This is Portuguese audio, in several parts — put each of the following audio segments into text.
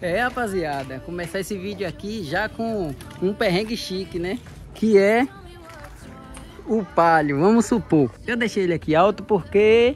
É, rapaziada, começar esse vídeo aqui já com um perrengue chique, né? Que é o Palio, vamos supor. Eu deixei ele aqui alto porque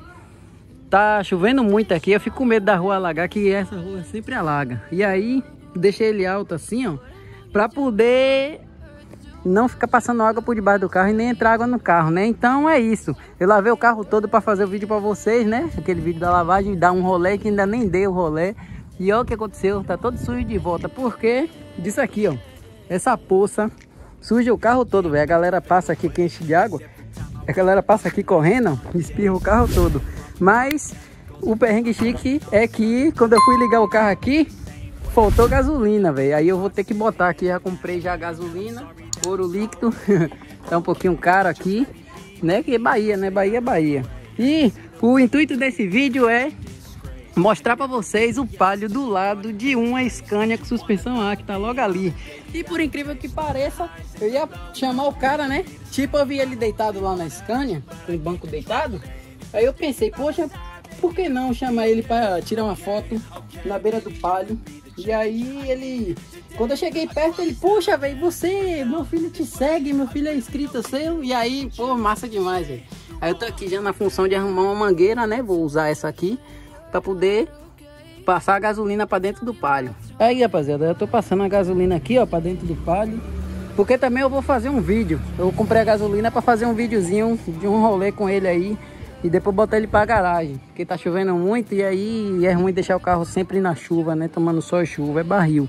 tá chovendo muito aqui. Eu fico com medo da rua alagar, que essa rua sempre alaga. E aí, deixei ele alto assim, ó, pra poder não ficar passando água por debaixo do carro e nem entrar água no carro, né? Então é isso. Eu lavei o carro todo pra fazer o vídeo pra vocês, né? Aquele vídeo da lavagem, dar um rolê que ainda nem deu o rolê. E olha o que aconteceu, tá todo sujo de volta. Por quê? Disso aqui, ó. Essa poça suja o carro todo, velho. A galera passa aqui que enche de água. A galera passa aqui correndo, espirra o carro todo. Mas o perrengue chique é que quando eu fui ligar o carro aqui, faltou gasolina, velho. Aí eu vou ter que botar aqui, já comprei já gasolina, ouro líquido. Tá um pouquinho caro aqui, né? Que é Bahia, né? Bahia é Bahia. E o intuito desse vídeo é mostrar para vocês o Palio do lado de uma Scania com suspensão A, que tá logo ali. E por incrível que pareça, eu ia chamar o cara, né? Tipo, eu vi ele deitado lá na Scania, com o banco deitado. Aí eu pensei, poxa, por que não chamar ele para tirar uma foto na beira do Palio? E aí ele, quando eu cheguei perto, ele, puxa, velho, você, meu filho te segue, meu filho é inscrito seu. E aí, pô, massa demais, velho. Aí eu tô aqui já na função de arrumar uma mangueira, né? Vou usar essa aqui para poder passar a gasolina para dentro do Palio. Aí, rapaziada, eu tô passando a gasolina aqui, ó, para dentro do Palio, porque também eu vou fazer um vídeo. Eu comprei a gasolina para fazer um videozinho de um rolê com ele aí e depois botar ele para garagem, porque tá chovendo muito e aí é ruim deixar o carro sempre na chuva, né, tomando sol e chuva, é barril.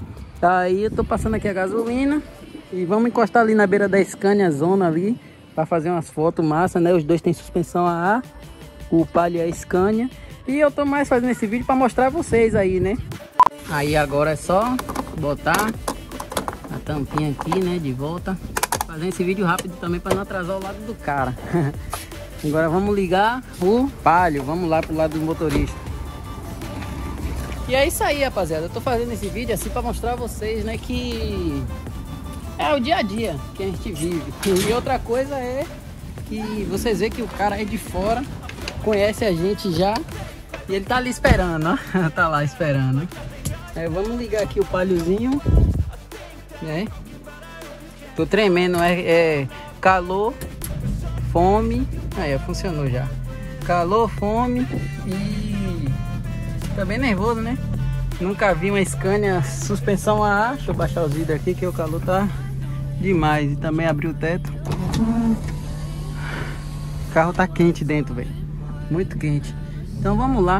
Aí eu tô passando aqui a gasolina e vamos encostar ali na beira da Scania Zona ali para fazer umas fotos massa, né? Os dois tem suspensão AA, o Palio é a Scania. E eu tô mais fazendo esse vídeo para mostrar a vocês aí, né? Aí agora é só botar a tampinha aqui, né? De volta. Fazendo esse vídeo rápido também para não atrasar o lado do cara. Agora vamos ligar o Palio. Vamos lá pro lado do motorista. E é isso aí, rapaziada. Eu tô fazendo esse vídeo assim para mostrar a vocês, né? Que é o dia a dia que a gente vive. E outra coisa é que vocês veem que o cara é de fora, conhece a gente já. E ele tá ali esperando, ó. Tá lá esperando. Vamos ligar aqui o Paliozinho, né? Tô tremendo, é calor, fome. Aí, funcionou já. Calor, fome e tá bem nervoso, né? Nunca vi uma Scania suspensão AA. Deixa eu baixar os vidros aqui que o calor tá demais. E também abrir o teto. O carro tá quente dentro, velho. Muito quente. Então vamos lá.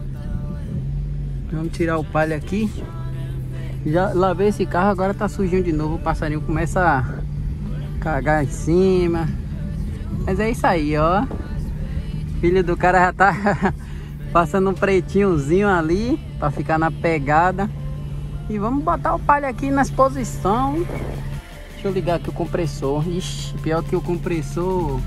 Vamos tirar o Palio aqui. Já lavei esse carro, agora tá sujinho de novo. O passarinho começa a cagar em cima. Mas é isso aí, ó. Filho do cara já tá passando um pretinhozinho ali pra ficar na pegada. E vamos botar o Palio aqui nas posições. Deixa eu ligar aqui o compressor. Ixi, pior que o compressor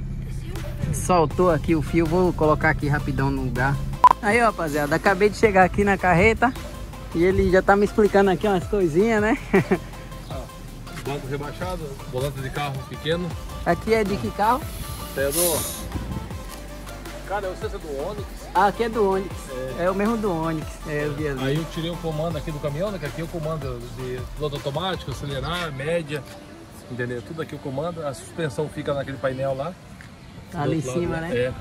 soltou aqui o fio. Vou colocar aqui rapidão no lugar. Aí, ó, rapaziada, acabei de chegar aqui na carreta e ele já tá me explicando aqui umas coisinhas, né? Banco rebaixado, volante de carro pequeno. Aqui é de que carro? É do... Cara, eu sei se é do Onix. Ah, aqui é do Onix. É o mesmo do Onix. Eu vi ali. Aí eu tirei o comando aqui do caminhão, né? Que aqui é o comando de piloto automático, acelerar, média, entendeu? Tudo aqui o comando. A suspensão fica naquele painel lá. Ali em cima, lado, né? É.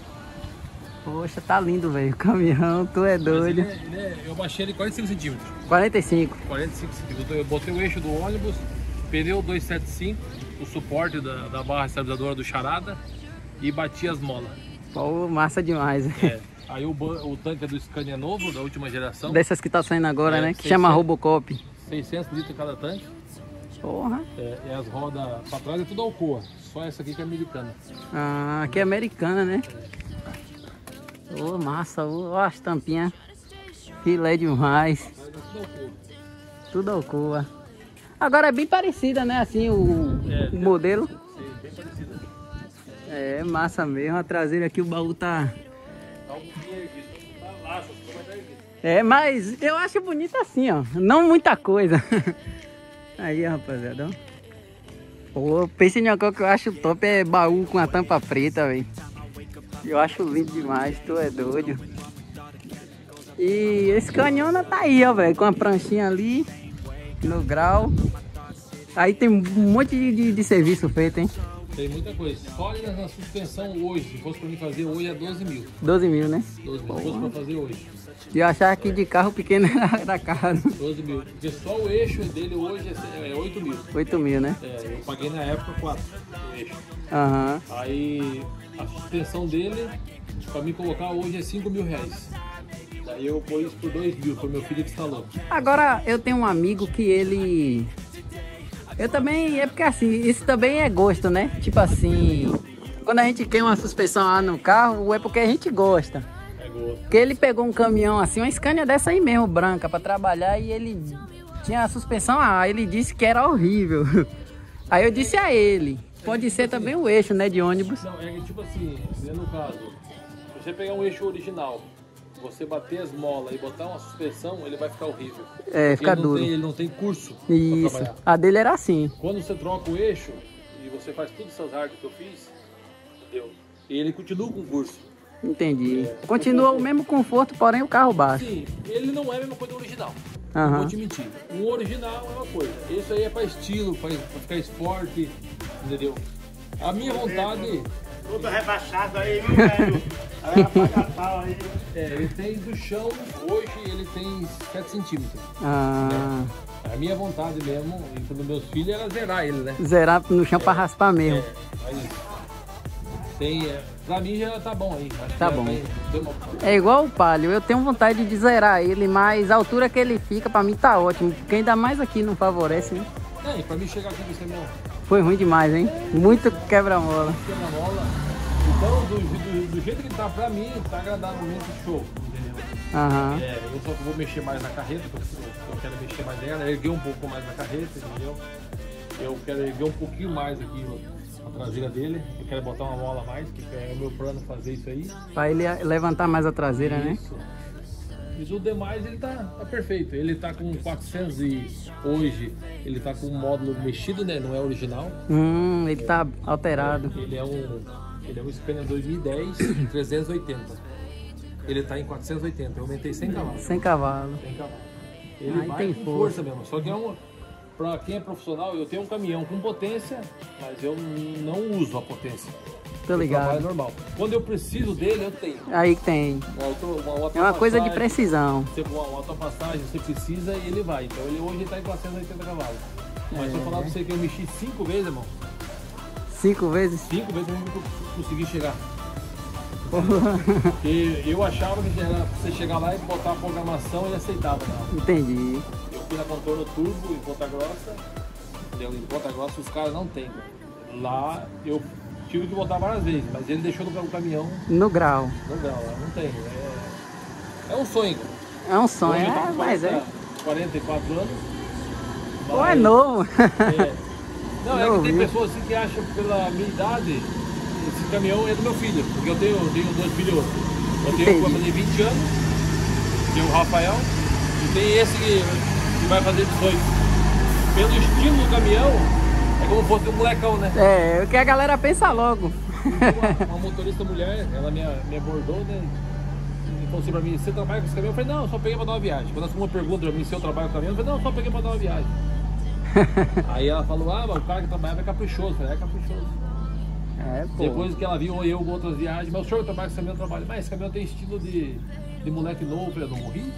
Poxa, tá lindo, velho. O caminhão, tu é doido. Eu baixei ele 45 centímetros. 45. 45 centímetros. Eu botei o eixo do ônibus, pneu 275, o suporte da barra estabilizadora do Charada e bati as molas. Pô, massa demais. Aí o tanque é do Scania novo, da última geração. Dessas que tá saindo agora, né? Que 600, chama Robocop. 600 litros cada tanque. Porra. E as rodas pra trás é tudo Alcoa. Só essa aqui que é americana. Ah, aqui é americana, né? Ô, massa, ó as tampinhas. Filé demais. Tudo Alcoa. Agora é bem parecida, né? Assim, o modelo. Sim, bem parecida. É, massa mesmo. A traseira aqui, o baú tá... Tá um pouquinho erguido. Tá laço, ficou mais erguido. É, mas eu acho bonito assim, ó. Não muita coisa. Aí, rapaziada, ó. Pô, pense em uma coisa que eu acho top, é baú com a tampa preta, velho. Eu acho lindo demais, tu é doido. E esse canhona tá aí, ó, velho, com a pranchinha ali no grau. Aí tem um monte de serviço feito, hein? Tem muita coisa. Só na suspensão hoje, se fosse pra mim fazer hoje, é 12 mil. 12 mil, né? 12 mil, se fosse pra fazer hoje. E eu achava que de carro pequeno era caro. 12 mil. Porque só o eixo dele hoje é 8 mil. 8 mil, né? É, eu paguei na época 4 o eixo. Aham. Aí a suspensão dele, pra me colocar hoje, é 5 mil reais. Daí eu pus por 2 mil, foi meu filho que instalou. Agora eu tenho um amigo que ele... Eu também, é porque assim, isso também é gosto, né? Tipo assim, quando a gente quer uma suspensão lá no carro, é porque a gente gosta. É gosto. Porque ele pegou um caminhão assim, uma Scania dessa aí mesmo, branca, pra trabalhar, e ele tinha a suspensão, ele disse que era horrível. Aí eu disse a ele, pode ser também o eixo, né, de ônibus. Não, é tipo assim, no caso, se você pegar um eixo original, você bater as molas e botar uma suspensão, ele vai ficar horrível. É, fica duro. Ele não tem curso pra Isso, trabalhar. a dele era assim. Quando você troca o eixo e você faz tudo essas artes que eu fiz, entendeu? E ele continua com curso. Entendi. Continua o mesmo conforto, porém o carro baixo. Sim, ele não é a mesma coisa do original. Aham. Não vou te mentir. O original é uma coisa. Esse aí é pra estilo, pra ficar esporte, entendeu? A minha vontade... Tudo rebaixado aí, viu, velho? Aí apaga pau aí. Ele tem do chão, hoje ele tem 7 centímetros. Ah, A minha vontade mesmo, e para os meus filhos, era zerar ele, né? zerar no chão pra raspar mesmo. Mas tem, pra mim já tá bom aí. Acho Tá que bom. deu uma... É igual o Palio, eu tenho vontade de zerar ele, mas a altura que ele fica pra mim tá ótimo, porque ainda mais aqui não favorece, né? E pra mim chegar aqui com esse meu Foi ruim demais, hein? Muito quebra-mola. quebra-mola, então do jeito que tá pra mim, tá agradavelmente show, entendeu? Aham. Eu só vou mexer mais na carreta, porque eu quero mexer mais nela, erguer um pouco mais na carreta, entendeu? Eu quero erguer um pouquinho mais aqui a traseira dele, eu quero botar uma mola a mais, que é o meu plano fazer isso aí. Pra ele levantar mais a traseira, né? Isso. E o demais ele tá perfeito. Ele tá com 400 e hoje ele tá com um módulo mexido, né? Não é original. Ele tá alterado. Ele é um Scania 2010 380. Ele tá em 480. Eu aumentei 100 cavalos. 100 cavalos. 100 cavalos. Ele Aí vai tem com força. força mesmo. Só que pra quem é profissional, eu tenho um caminhão com potência, mas eu não uso a potência. Tô Eu ligado. trabalho normal. Quando eu preciso dele, eu tenho. Aí que tem. É uma coisa de precisão. Você com uma autopassagem, você precisa e ele vai. Então ele hoje está em 480 cavalos. Mas se eu falar pra você que eu mexi 5 vezes, irmão, 5 vezes? 5 vezes eu não consegui chegar. Porque eu achava que era você chegar lá e botar a programação e aceitava. Não. Entendi. Eu fui na Contorno Turbo em Ponta Grossa. Entendeu? Em Ponta Grossa os caras não tem. Lá eu tive que botar várias vezes, mas ele deixou no caminhão No grau. no grau, não tem. É um sonho. É um sonho, Hoje eu tô com mas é. 44 anos. Pô, é novo. Não, é que tem Novinho. pessoas assim que acham pela minha idade, esse caminhão é do meu filho, porque eu tenho 2 filhos. Eu tenho um que vai fazer 20 anos, que é o Rafael, e tem esse que vai fazer 18. Pelo estilo do caminhão, é como se fosse um molecão, né? É, o que a galera pensa logo. Uma motorista mulher, ela me abordou, né? E falou assim pra mim, você trabalha com esse caminhão? Eu falei, não, eu só peguei pra dar uma viagem. Quando ela pergunta pra mim se eu trabalho com caminhão, eu falei, não, eu só peguei pra dar uma viagem. Aí ela falou, mas o cara que trabalhava é caprichoso. Eu falei, é caprichoso. É, pô. Depois que ela viu eu com outras viagens, mas o senhor trabalha com esse caminhão, eu trabalho. Mas esse caminhão tem estilo de moleque novo, eu falei, eu não morri?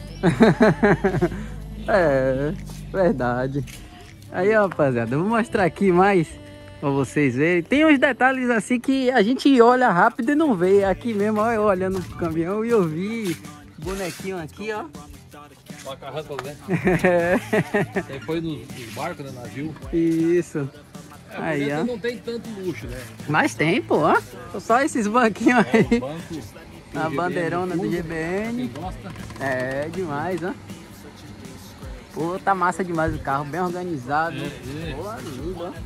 É, verdade. Aí, ó, rapaziada, eu vou mostrar aqui mais pra vocês verem. Tem uns detalhes assim que a gente olha rápido e não vê. Aqui mesmo, ó, eu olhando pro caminhão e eu vi bonequinho aqui, ó. Uma carrança, né? Isso aí foi nos barcos, né? Navio. Isso. É, Aí, porque ó. não tem tanto luxo, né? Mas tem, pô, ó. Só esses banquinhos É, aí. o banco, A bandeirona do quem GBN. gosta. É, demais, ó. Pô, tá massa demais o carro, bem organizado. É. Pô, lindo, ó.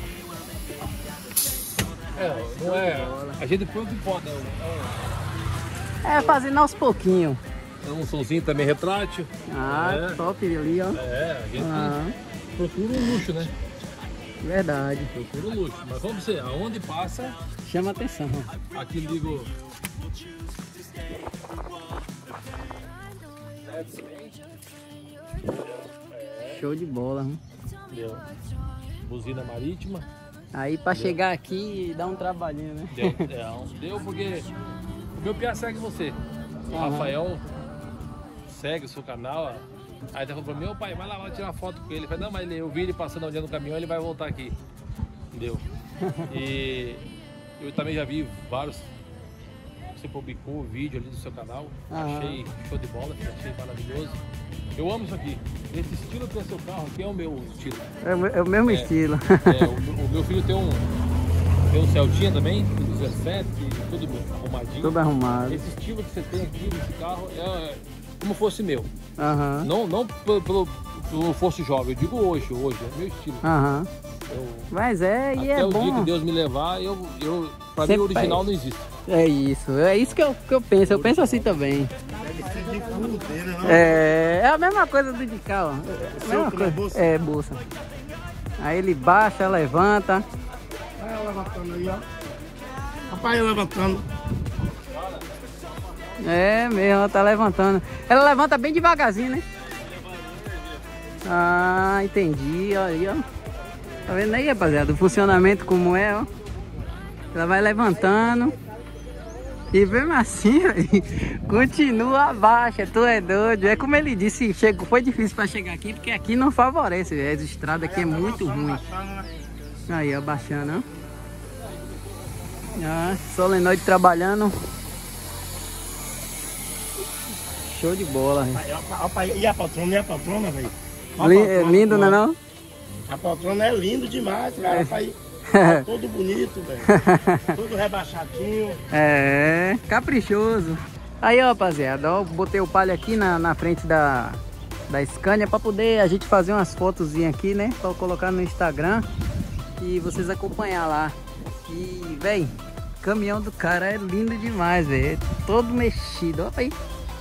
Não é. A gente põe o que pode, né? É, fazendo aos pouquinhos. É um somzinho também retrátil. Ah, É. top ali, ó. É, a gente Ah, procura um luxo, né? verdade. Procura um luxo. Mas vamos ver, aonde passa, Chama atenção. aqui ligo. Show de bola, hein? Deu. Buzina marítima. Aí pra chegar aqui dá um trabalhinho, né? Deu porque o meu piá segue você. O Rafael segue o seu canal. Aí tá falando pra mim, meu pai, vai lá, vai tirar foto com ele. Eu falei, não, mas eu vi ele passando um dia no caminhão, ele vai voltar aqui. Entendeu? E eu também já vi vários. Você publicou o vídeo ali do seu canal. Achei show de bola, achei maravilhoso. Eu amo isso aqui. Esse estilo que é seu carro aqui é o meu estilo. É o mesmo estilo. O meu filho tem um Celtinha também, 17, tudo arrumadinho. Tudo arrumado. Esse estilo que você tem aqui nesse carro é como fosse meu. Não pelo fosse jovem, eu digo hoje é meu estilo. Mas e até é o bom. dia que Deus me levar, pra mim o original não existe. É isso que eu penso. Eu penso assim também. É a mesma coisa do de cá, ó. A mesma coisa. É, bolsa. Aí ele baixa, levanta. Vai levantando aí, ó. Rapaz, levantando. É mesmo, ela tá levantando. Ela levanta bem devagarzinho, né? Ah, entendi. Olha aí, ó. Tá vendo aí, rapaziada? O funcionamento como é, ó. Ela vai levantando. E mesmo assim, continua baixa, tu é doido. É como ele disse, foi difícil para chegar aqui, porque aqui não favorece. A estrada aqui é muito ruim. Aí, ó, baixando, ó. Solenoide trabalhando. Show de bola. E a patrona, velho? Lindo, não é não? A patrona é lindo demais, cara. Rapaz. Todo bonito, velho. Todo rebaixadinho. É, caprichoso. Aí, ó, rapaziada, ó, botei o palio aqui na frente da Scania pra poder a gente fazer umas fotozinhas aqui, né? Pra colocar no Instagram e vocês acompanhar lá. E, velho, o caminhão do cara é lindo demais, velho. Todo mexido, ó aí.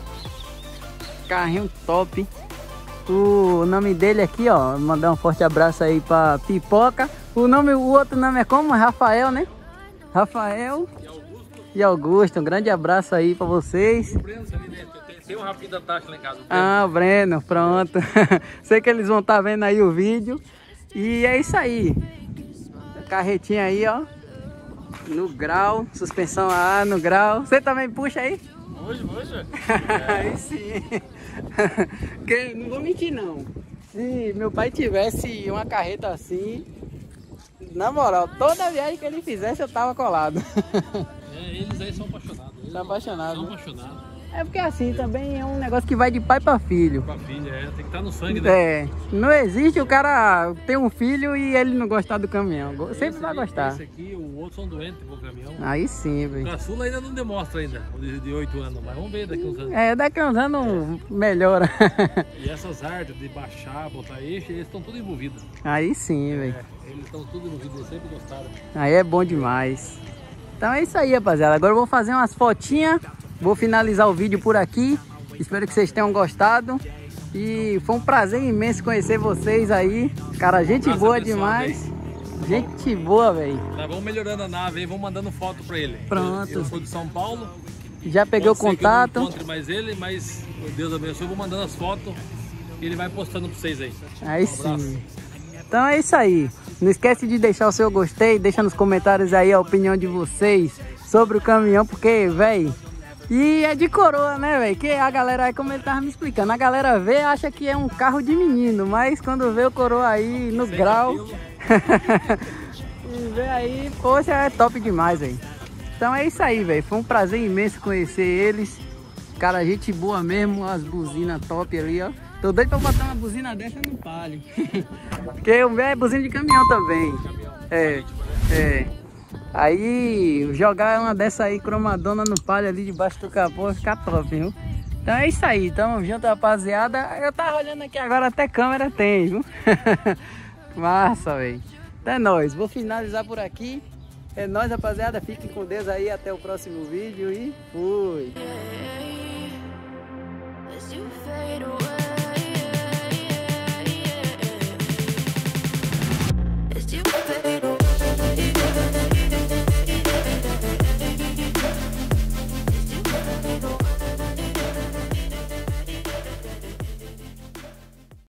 Carrinho top. O nome dele aqui, ó, mandar um forte abraço aí pra Pipoca. O outro nome é como? Rafael, né? Rafael e Augusto. Um grande abraço aí pra vocês. O Breno ali dentro. Tem um rapinho da taxa lá em casa. O Breno, pronto. Sei que eles vão estar vendo aí o vídeo. E é isso aí. Carretinha aí, ó. No grau. Suspensão A no grau. Você também puxa aí? Hoje. Aí sim. Porque, não vou mentir não. Se meu pai tivesse uma carreta assim, na moral, toda viagem que ele fizesse eu tava colado. Eles aí são apaixonados. São apaixonados. São apaixonados. É porque assim também é um negócio que vai de pai para filho. Pra filha, tem que estar no sangue, né? Não existe o cara ter um filho e ele não gostar do caminhão. Sempre vai gostar. Esse aqui, o outro são doentes com o caminhão. Aí sim, velho. O caçula ainda não demonstra ainda, de 8 anos, mas vamos ver daqui uns anos. Daqui uns anos melhora. E essas artes de baixar, botar eixo, eles estão tudo envolvidos. Aí sim, velho. Eles estão tudo envolvidos, eles sempre gostaram. Aí é bom demais. Então é isso aí, rapaziada. Agora eu vou fazer umas fotinhas. Vou finalizar o vídeo por aqui. Espero que vocês tenham gostado. E foi um prazer imenso conhecer vocês aí. Cara, gente boa demais. Gente boa, velho. Nós vamos melhorando a nave aí, vamos mandando foto pra ele. Pronto. Eu sou de São Paulo. Já peguei o contato. Eu não encontre mais ele, mas Deus abençoe. Eu vou mandando as fotos e ele vai postando pra vocês aí. Aí sim. Então é isso aí. Não esquece de deixar o seu gostei. Deixa nos comentários aí a opinião de vocês sobre o caminhão. Porque, velho... E é de coroa, né, velho? Que a galera, como ele tava me explicando, a galera vê, acha que é um carro de menino, mas quando vê o coroa aí no grau, e vê aí, poxa, é top demais, velho. Então é isso aí, velho. Foi um prazer imenso conhecer eles. Cara, gente boa mesmo, as buzinas top ali, ó. Tô doido pra botar uma buzina dessa no Palio. Porque o meu é buzina de caminhão também. Aí jogar uma dessa aí cromadona no Palio ali debaixo do capô vai ficar top, viu? Então é isso aí, tamo junto, rapaziada. Eu tava olhando aqui agora, até câmera tem, viu? Massa, velho. É nóis, vou finalizar por aqui. É nóis, rapaziada, fiquem com Deus aí, até o próximo vídeo e fui!